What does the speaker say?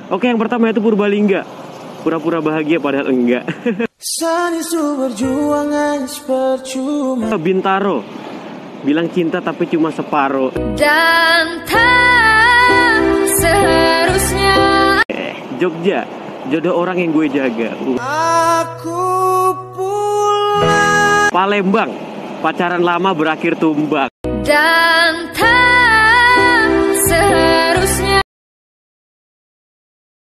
Oke, yang pertama itu Purbalingga. Pura-pura bahagia padahal enggak. Bintaro. Bilang cinta tapi cuma separuh. Dan tak seharusnya. Jogja. Jodoh orang yang gue jaga. Aku pulang. Palembang. Pacaran lama berakhir tumbang. Dan tak seharusnya.